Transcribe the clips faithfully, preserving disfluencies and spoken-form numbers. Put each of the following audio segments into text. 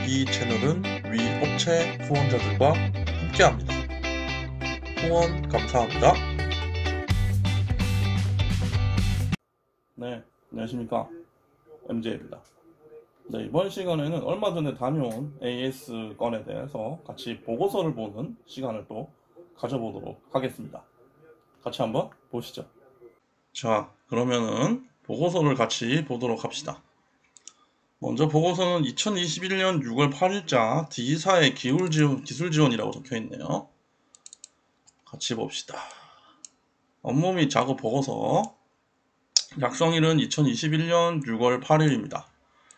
이 채널은 위 업체 후원자들과 함께합니다. 후원 감사합니다. 네, 안녕하십니까. 엠제이입니다. 네, 이번 시간에는 얼마 전에 다녀온 에이에스 건에 대해서 같이 보고서를 보는 시간을 또 가져보도록 하겠습니다. 같이 한번 보시죠. 자, 그러면은 보고서를 같이 보도록 합시다. 먼저 보고서는 이천이십일 년 유월 팔일자 D사의 기술 지원, 기술 지원이라고 적혀 있네요. 같이 봅시다. 업무 및 작업 보고서. 작성일은 이천이십일 년 유월 팔일입니다.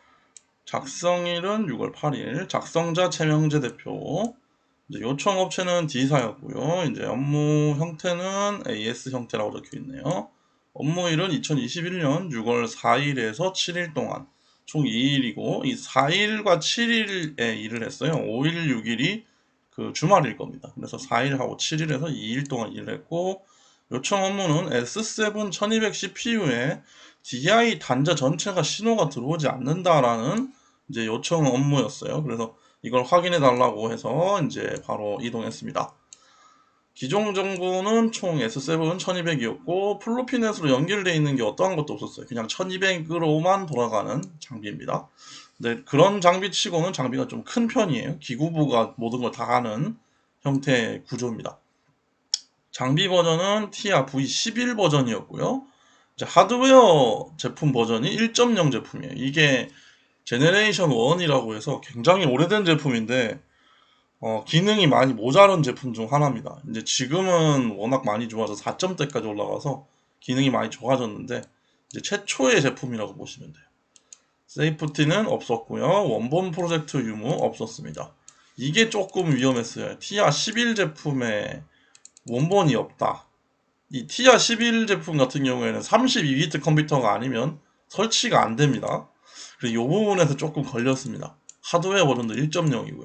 작성일은 유월 팔일. 작성자 최명재 대표. 이제 요청 업체는 D사였고요. 이제 업무 형태는 에이에스 형태라고 적혀 있네요. 업무일은 이천이십일 년 유월 사일에서 칠일 동안 총 이 일이고, 이 사일과 칠일에 일을 했어요. 오일, 육일이 그 주말일 겁니다. 그래서 사일하고 칠일에서 이 일 동안 일을 했고, 요청 업무는 에스 세븐 천이백 씨피유에 디아이 단자 전체가 신호가 들어오지 않는다라는 이제 요청 업무였어요. 그래서 이걸 확인해 달라고 해서 이제 바로 이동했습니다. 기종 정보는 총 에스 세븐 천이백이었고 플로피넷으로 연결되어 있는 게 어떠한 것도 없었어요. 그냥 천이백으로만 돌아가는 장비입니다. 근데 그런 장비치고는 장비가 좀 큰 편이에요. 기구부가 모든 걸 다 하는 형태의 구조입니다. 장비 버전은 티아 브이 십일 버전이었고요. 이제 하드웨어 제품 버전이 일 점 영 제품이에요. 이게 제네레이션 일이라고 해서 굉장히 오래된 제품인데 어, 기능이 많이 모자란 제품 중 하나입니다. 이제 지금은 워낙 많이 좋아서 사 점대까지 올라가서 기능이 많이 좋아졌는데 이제 최초의 제품이라고 보시면 돼요. 세이프티는 없었고요. 원본 프로젝트 유무 없었습니다. 이게 조금 위험했어요. 티아 십일 제품에 원본이 없다. 이 티아 십일 제품 같은 경우에는 삼십이 비트 컴퓨터가 아니면 설치가 안 됩니다. 그래서 이 부분에서 조금 걸렸습니다. 하드웨어 버전도 일 점 영이고요.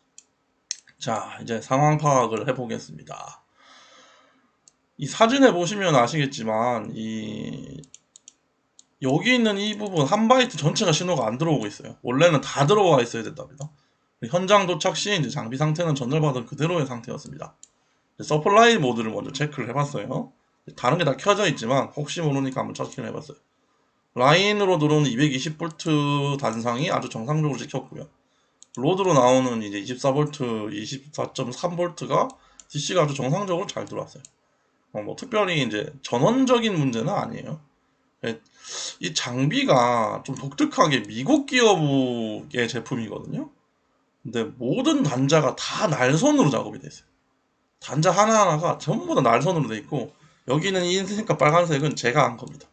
자, 이제 상황 파악을 해보겠습니다. 이 사진에 보시면 아시겠지만 이 여기 있는 이 부분 한 바이트 전체가 신호가 안 들어오고 있어요. 원래는 다 들어와 있어야 된답니다. 현장 도착 시 이제 장비 상태는 전달받은 그대로의 상태였습니다. 서플라이 모드를 먼저 체크를 해봤어요. 다른 게 다 켜져 있지만 혹시 모르니까 한번 체크를 해봤어요. 라인으로 들어오는 이백이십 볼트 단상이 아주 정상적으로 찍혔고요. 로드로 나오는 이제 이십사 볼트, 이십사 점 삼 볼트가 디씨가 아주 정상적으로 잘 들어왔어요. 어, 뭐 특별히 이제 전원적인 문제는 아니에요. 이 장비가 좀 독특하게 미국 기업의 제품이거든요. 근데 모든 단자가 다 날선으로 작업이 돼 있어요. 단자 하나하나가 전부 다 날선으로 돼 있고, 여기는 이 흰색과 빨간색은 제가 한 겁니다.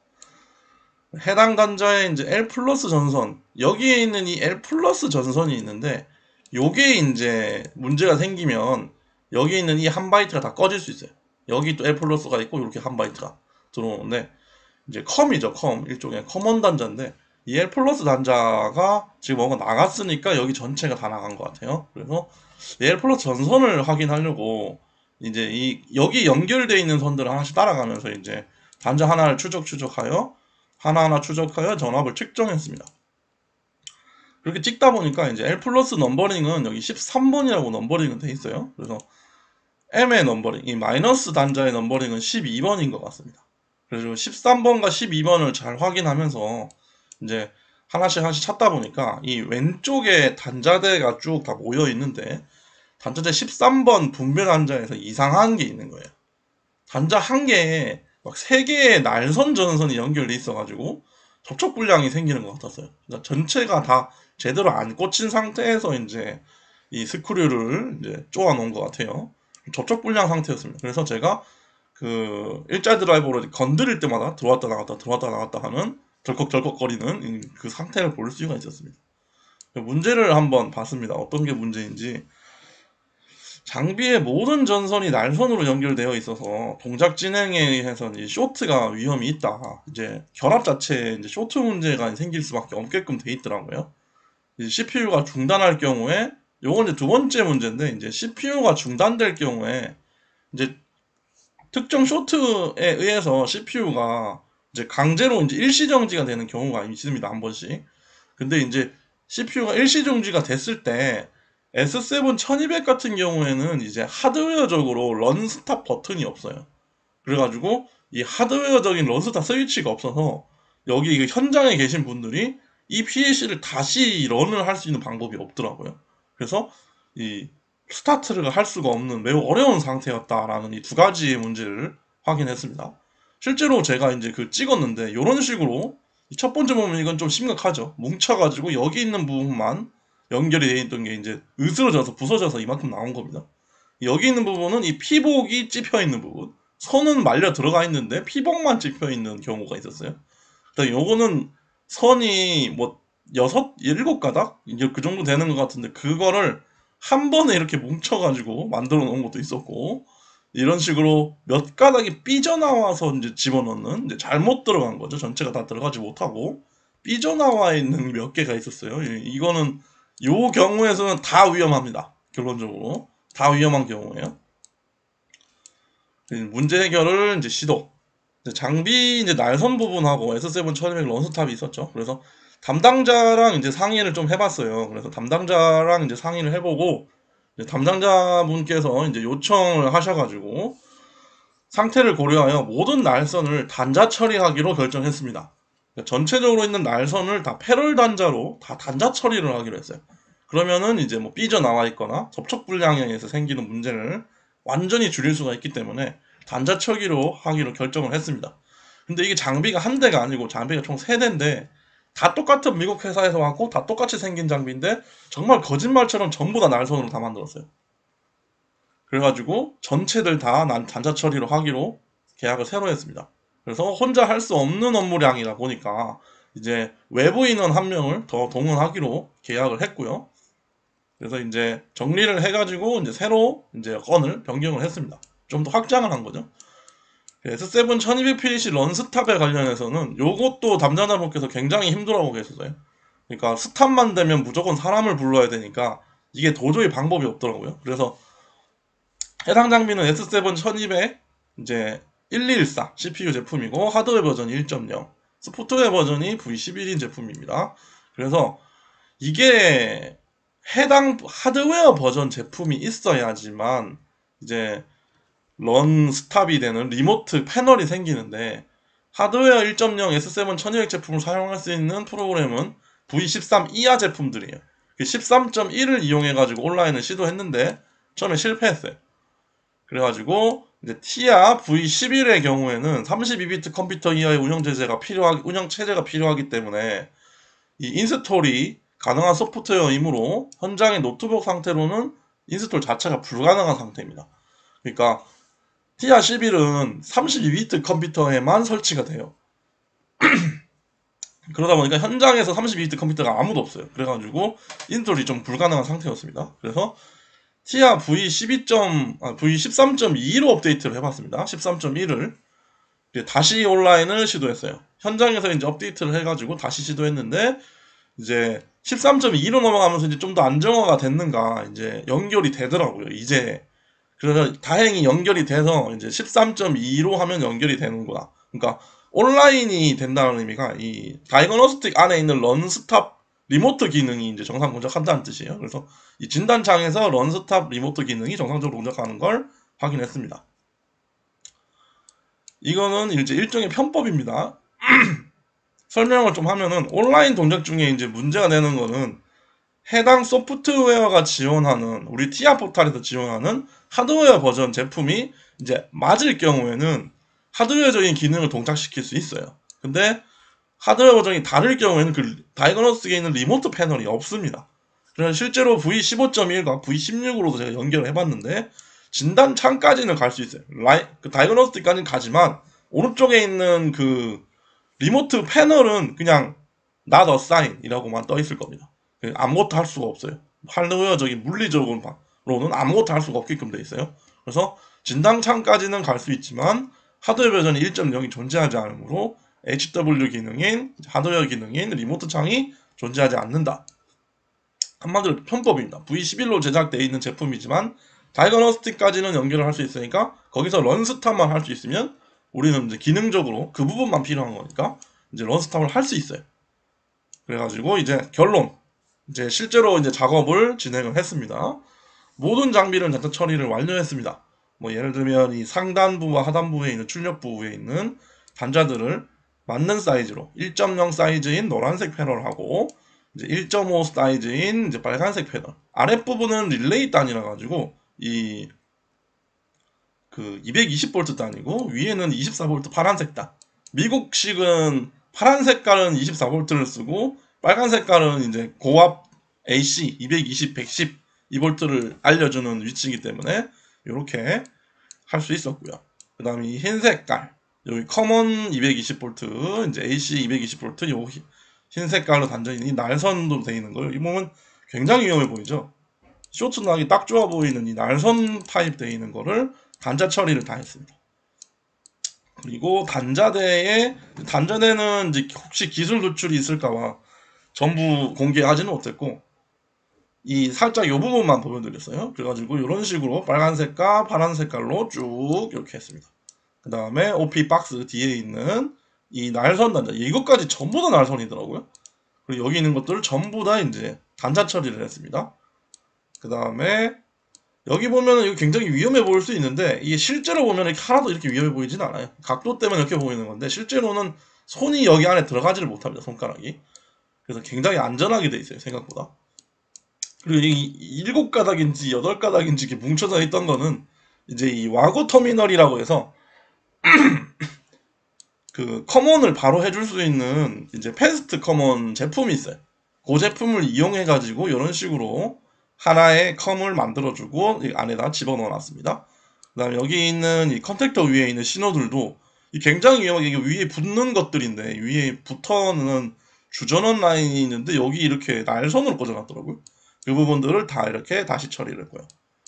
해당 단자에 이제 L 플러스 전선, 여기에 있는 이 L 플러스 전선이 있는데, 요게 이제 문제가 생기면 여기에 있는 이 한 바이트가 다 꺼질 수 있어요. 여기 또 L 플러스가 있고 이렇게 한 바이트가 들어오는데, 이제 컴이죠. 컴, 일종의 커먼 단자인데 이 L 플러스 단자가 지금 뭔가 나갔으니까 여기 전체가 다 나간 것 같아요. 그래서 L 플러스 전선을 확인하려고 이제 이 여기 연결되어 있는 선들을 하나씩 따라가면서 이제 단자 하나를 추적 추적하여 하나하나 추적하여 전압을 측정했습니다. 그렇게 찍다 보니까 이제 L 플러스 넘버링은 여기 십삼 번이라고 넘버링은 돼 있어요. 그래서 M의 넘버링, 이 마이너스 단자의 넘버링은 십이 번인 것 같습니다. 그래서 십삼 번과 십이 번을 잘 확인하면서 이제 하나씩 하나씩 찾다 보니까 이 왼쪽에 단자대가 쭉 다 모여 있는데 단자대 십삼 번 분배 단자에서 이상한 게 있는 거예요. 단자 한 개에 막 세 개의 날선 전선이 연결돼 있어가지고 접촉 불량이 생기는 것 같았어요. 그러니까 전체가 다 제대로 안 꽂힌 상태에서 이제 이 스크류를 이제 쪼아 놓은 것 같아요. 접촉 불량 상태였습니다. 그래서 제가 그 일자 드라이버로 건드릴 때마다 들어왔다 나갔다 들어왔다 나갔다 하는 덜컥덜컥거리는 그 상태를 볼 수가 있었습니다. 문제를 한번 봤습니다. 어떤 게 문제인지. 장비의 모든 전선이 날선으로 연결되어 있어서 동작 진행에 의해서 이제 쇼트가 위험이 있다. 이제 결합 자체에 이제 쇼트 문제가 생길 수밖에 없게끔 돼 있더라고요. 이제 씨피유가 중단할 경우에, 요건 이제 두 번째 문제인데, 이제 씨피유가 중단될 경우에 이제 특정 쇼트에 의해서 씨피유가 이제 강제로 이제 일시 정지가 되는 경우가 있습니다. 한 번씩. 근데 이제 씨피유가 일시 중지가 됐을 때 에스 세븐 천이백 같은 경우에는 이제 하드웨어적으로 런스탑 버튼이 없어요. 그래가지고 이 하드웨어적인 런스탑 스위치가 없어서 여기 그 현장에 계신 분들이 이 피엘씨를 다시 런을 할 수 있는 방법이 없더라고요. 그래서 이 스타트를 할 수가 없는 매우 어려운 상태였다라는 이 두 가지의 문제를 확인했습니다. 실제로 제가 이제 그 찍었는데 이런 식으로 첫 번째 보면 이건 좀 심각하죠. 뭉쳐가지고 여기 있는 부분만 연결이 되어 있던 게 이제 으스러져서 부서져서 이만큼 나온 겁니다. 여기 있는 부분은 이 피복이 찝혀 있는 부분, 선은 말려 들어가 있는데 피복만 찝혀 있는 경우가 있었어요. 그다음 요거는 선이 뭐 여섯, 일곱 가닥 이제 그 정도 되는 것 같은데 그거를 한 번에 이렇게 뭉쳐가지고 만들어 놓은 것도 있었고 이런 식으로 몇 가닥이 삐져나와서 이제 집어넣는 이제 잘못 들어간 거죠. 전체가 다 들어가지 못하고 삐져나와 있는 몇 개가 있었어요. 이- 이거는 요 경우에서는 다 위험합니다. 결론적으로 다 위험한 경우예요. 문제 해결을 이제 시도. 이제 장비 이제 날선 부분하고 에스 세븐 천이백 런스탑이 있었죠. 그래서 담당자랑 이제 상의를 좀 해봤어요. 그래서 담당자랑 이제 상의를 해보고 이제 담당자분께서 이제 요청을 하셔가지고 상태를 고려하여 모든 날선을 단자 처리하기로 결정했습니다. 그러니까 전체적으로 있는 날선을 다 패럴 단자로 다 단자 처리를 하기로 했어요. 그러면은 이제 뭐 삐져나와 있거나 접촉 불량에서 생기는 문제를 완전히 줄일 수가 있기 때문에 단자 처리로 하기로 결정을 했습니다. 근데 이게 장비가 한 대가 아니고 장비가 총 세 대인데 다 똑같은 미국 회사에서 왔고 다 똑같이 생긴 장비인데 정말 거짓말처럼 전부 다 날선으로 다 만들었어요. 그래가지고 전체들 다 난 단자 처리로 하기로 계약을 새로 했습니다. 그래서 혼자 할 수 없는 업무량이다 보니까 이제 외부 인원 한 명을 더 동원하기로 계약을 했고요. 그래서 이제 정리를 해가지고 이제 새로 이제 건을 변경을 했습니다. 좀 더 확장을 한 거죠. 에스 세븐 천이백 피엘씨 런스탑에 관련해서는 요것도 담당자분께서 굉장히 힘들어하고 계셨어요. 그러니까 스탑만 되면 무조건 사람을 불러야 되니까 이게 도저히 방법이 없더라고요. 그래서 해당 장비는 에스 세븐 천이백 이제 일이일사 씨피유 제품이고 하드웨어 버전이 일 점 영, 소프트웨어 버전이 브이 십일인 제품입니다. 그래서 이게 해당 하드웨어 버전 제품이 있어야지만 이제 런 스탑이 되는 리모트 패널이 생기는데 하드웨어 일 점 영 에스 세븐 천이백 제품을 사용할 수 있는 프로그램은 브이 십삼 이하 제품들이에요. 십삼 점 일을 이용해가지고 온라인을 시도했는데 처음에 실패했어요. 그래가지고 이제 티아 브이 십일의 경우에는 삼십이 비트 컴퓨터 이하의 운영 체제가 필요하 운영 체제가 필요하기 때문에 이 인스톨이 가능한 소프트웨어이므로 현장의 노트북 상태로는 인스톨 자체가 불가능한 상태입니다. 그러니까 티아 십일은 삼십이 비트 컴퓨터에만 설치가 돼요. 그러다 보니까 현장에서 삼십이 비트 컴퓨터가 아무도 없어요. 그래가지고 인스톨이 좀 불가능한 상태였습니다. 그래서 티아 브이 십이. 아, 브이 십삼 점 이로 업데이트를 해봤습니다. 십삼 점 일을 다시 온라인을 시도했어요. 현장에서 이제 업데이트를 해가지고 다시 시도했는데 이제 십삼 점 이로 넘어가면서 이제 좀 더 안정화가 됐는가 이제 연결이 되더라고요. 이제 그래서 다행히 연결이 돼서 이제 십삼 점 이로 하면 연결이 되는구나. 그러니까 온라인이 된다는 의미가 이 다이거노스틱 안에 있는 런스탑 리모트 기능이 이제 정상 동작한다는 뜻이에요. 그래서 이 진단창에서 런스탑 리모트 기능이 정상적으로 동작하는 걸 확인했습니다. 이거는 이제 일종의 편법입니다. 설명을 좀 하면은 온라인 동작 중에 이제 문제가 되는 거는 해당 소프트웨어가 지원하는 우리 티아 포탈에서 지원하는 하드웨어 버전 제품이 이제 맞을 경우에는 하드웨어적인 기능을 동작시킬 수 있어요. 근데 하드웨어 버전이 다를 경우에는 그 다이거노스틱에 있는 리모트 패널이 없습니다. 그래서 실제로 브이 십오 점 일과 브이 십육으로도 제가 연결을 해봤는데 진단창까지는 갈 수 있어요. 라이, 그 다이거노스틱까지는 가지만 오른쪽에 있는 그 리모트 패널은 그냥 not assign이라고만 떠 있을 겁니다. 아무것도 할 수가 없어요. 하드웨어적인 물리적으로는 아무것도 할 수가 없게끔 돼 있어요. 그래서 진단창까지는 갈 수 있지만 하드웨어 버전이 일 점 영이 존재하지 않으므로 에이치 더블유 기능인 하드웨어 기능인 리모트 창이 존재하지 않는다. 한마디로 편법입니다. 브이 십일로 제작되어 있는 제품이지만 다이거노스틱까지는 연결을 할 수 있으니까 거기서 런스탑만 할 수 있으면 우리는 이제 기능적으로 그 부분만 필요한 거니까 이제 런스탑을 할 수 있어요. 그래가지고 이제 결론 이제 실제로 이제 작업을 진행을 했습니다. 모든 장비는 단자 처리를 완료했습니다. 뭐 예를 들면 이 상단부와 하단부에 있는 출력부에 있는 단자들을 맞는 사이즈로 일 점 영 사이즈인 노란색 패널하고 이제 일 점 오 사이즈인 이제 빨간색 패널, 아랫부분은 릴레이 단이라 가지고 이 그 이백이십 볼트 단이고 위에는 이십사 볼트 파란색 단. 미국식은 파란 색깔은 이십사 볼트를 쓰고 빨간 색깔은 이제 고압 에이씨 이백이십, 백십 이 볼트를 알려주는 위치이기 때문에 이렇게 할 수 있었고요. 그 다음에 이 흰 색깔 여기 커먼 이백이십 볼트 이제 에이씨 이백이십 볼트 요 흰 색깔로 단전이 이 날선으로 되어 있는 걸 여기 보면 굉장히 위험해 보이죠. 쇼트 나기 딱 좋아 보이는 이 날선 타입 되어 있는 거를 단자 처리를 다 했습니다. 그리고 단자대에 단자대는 이제 혹시 기술 노출이 있을까봐 전부 공개하지는 못했고 이 살짝 요 부분만 보여드렸어요. 그래가지고 이런 식으로 빨간 색깔, 파란 색깔로 쭉 이렇게 했습니다. 그 다음에 오피 박스 뒤에 있는 이 날선 단자 이것까지 전부 다 날선이더라고요. 그리고 여기 있는 것들을 전부 다 이제 단자 처리를 했습니다. 그 다음에 여기 보면은 이거 굉장히 위험해 보일 수 있는데 이게 실제로 보면 이렇게 하나도 이렇게 위험해 보이진 않아요. 각도 때문에 이렇게 보이는 건데 실제로는 손이 여기 안에 들어가지를 못합니다. 손가락이. 그래서 굉장히 안전하게 돼 있어요. 생각보다. 그리고 이 일곱 가닥인지 여덟 가닥인지 이렇게 뭉쳐져 있던 거는 이제 이 와고 터미널이라고 해서 그 커먼을 바로 해줄 수 있는 이제 패스트 커먼 제품이 있어요. 그 제품을 이용해 가지고 이런 식으로 하나의 컴을 만들어주고 이 안에다 집어넣어 놨습니다. 그 다음에 여기 있는 이 컨택터 위에 있는 신호들도 굉장히 위험하게 이게 위에 붙는 것들인데 위에 붙어는 주전원 라인이 있는데 여기 이렇게 날선으로 꽂아놨더라고요. 이 부분들을 다 이렇게 다시 처리를 했고요.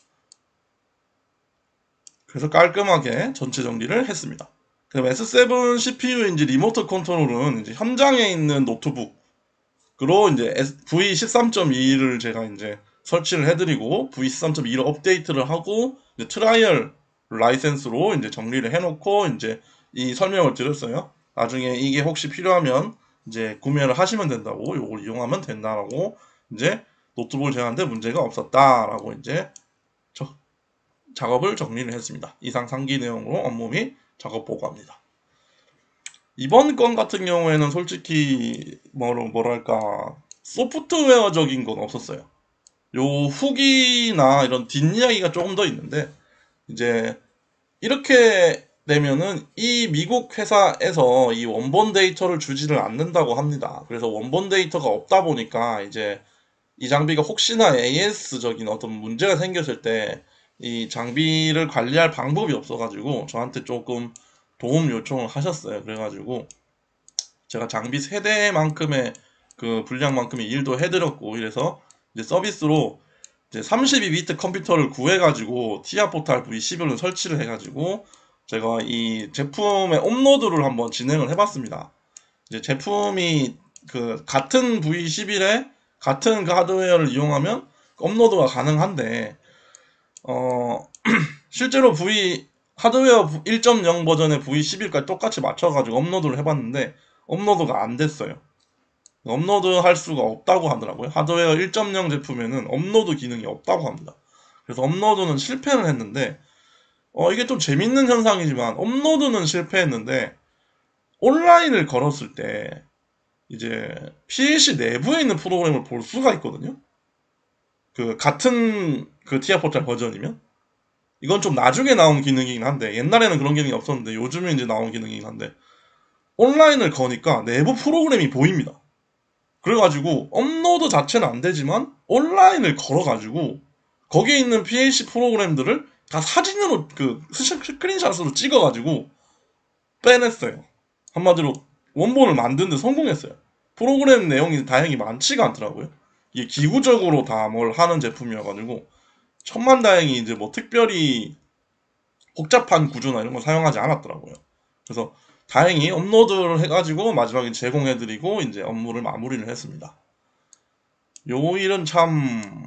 그래서 깔끔하게 전체 정리를 했습니다. 그다음 에스 세븐 씨피유인지 리모트 컨트롤은 이제 현장에 있는 노트북으로 이제 브이 십삼 점 이를 제가 이제 설치를 해드리고 브이 십삼 점 이로 업데이트를 하고 이제 트라이얼 라이센스로 이제 정리를 해놓고 이제 이 설명을 드렸어요. 나중에 이게 혹시 필요하면 이제 구매를 하시면 된다고 요걸 이용하면 된다라고 이제 노트북을 제한데 문제가 없었다라고 이제 저, 작업을 정리를 했습니다. 이상 상기 내용으로 업무 및 작업 보고합니다. 이번 건 같은 경우에는 솔직히 뭐로 뭐랄까 소프트웨어적인 건 없었어요. 요 후기나 이런 뒷이야기가 조금 더 있는데 이제 이렇게 되면은 이 미국 회사에서 이 원본 데이터를 주지를 않는다고 합니다. 그래서 원본 데이터가 없다 보니까 이제 이 장비가 혹시나 에이에스적인 어떤 문제가 생겼을 때 이 장비를 관리할 방법이 없어가지고 저한테 조금 도움 요청을 하셨어요. 그래가지고 제가 장비 세대만큼의 그 분량만큼의 일도 해드렸고 이래서 이제 서비스로 이제 삼십이 비트 컴퓨터를 구해가지고 티아 포탈 브이 십일을 설치를 해가지고 제가 이 제품의 업로드를 한번 진행을 해봤습니다. 이제 제품이 그 같은 브이 십일에 같은 그 하드웨어를 이용하면 업로드가 가능한데 어 실제로 V 하드웨어 일 점 영 버전의 브이 십일까지 똑같이 맞춰가지고 업로드를 해봤는데 업로드가 안 됐어요. 업로드 할 수가 없다고 하더라고요. 하드웨어 일 점 영 제품에는 업로드 기능이 없다고 합니다. 그래서 업로드는 실패를 했는데 어 이게 좀 재밌는 현상이지만 업로드는 실패했는데 온라인을 걸었을 때 이제 피엘씨 내부에 있는 프로그램을 볼 수가 있거든요. 그 같은 그 티아 포탈 버전이면 이건 좀 나중에 나온 기능이긴 한데 옛날에는 그런 기능이 없었는데 요즘에 이제 나온 기능이긴 한데 온라인을 거니까 내부 프로그램이 보입니다. 그래가지고 업로드 자체는 안 되지만 온라인을 걸어가지고 거기에 있는 피엘씨 프로그램들을 다 사진으로 그 스크린샷으로 찍어가지고 빼냈어요. 한마디로 원본을 만드는데 성공했어요. 프로그램 내용이 다행히 많지가 않더라고요. 이게 기구적으로 다 뭘 하는 제품이어가지고 천만다행히 이제 뭐 특별히 복잡한 구조나 이런 걸 사용하지 않았더라고요. 그래서 다행히 업로드를 해가지고 마지막에 제공해드리고 이제 업무를 마무리를 했습니다. 요 일은 참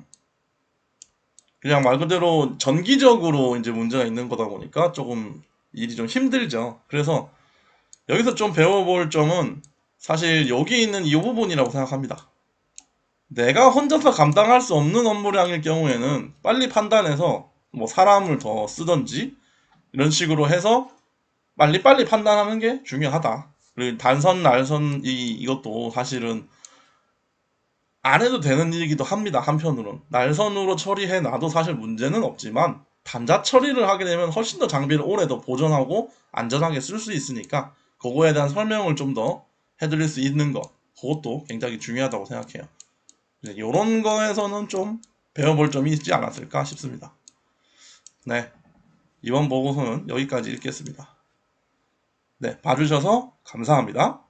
그냥 말 그대로 전기적으로 이제 문제가 있는 거다 보니까 조금 일이 좀 힘들죠. 그래서 여기서 좀 배워볼 점은 사실 여기 있는 이 부분이라고 생각합니다. 내가 혼자서 감당할 수 없는 업무량일 경우에는 빨리 판단해서 뭐 사람을 더 쓰던지 이런 식으로 해서 빨리빨리 판단하는 게 중요하다. 그리고 단선, 날선 이 이것도 사실은 안 해도 되는 일이기도 합니다. 한편으론 날선으로 처리해 놔도 사실 문제는 없지만 단자 처리를 하게 되면 훨씬 더 장비를 오래 더 보존하고 안전하게 쓸 수 있으니까 그거에 대한 설명을 좀 더 해드릴 수 있는 것, 그것도 굉장히 중요하다고 생각해요. 이런 거에서는 좀 배워볼 점이 있지 않았을까 싶습니다. 네, 이번 보고서는 여기까지 읽겠습니다. 네, 봐주셔서 감사합니다.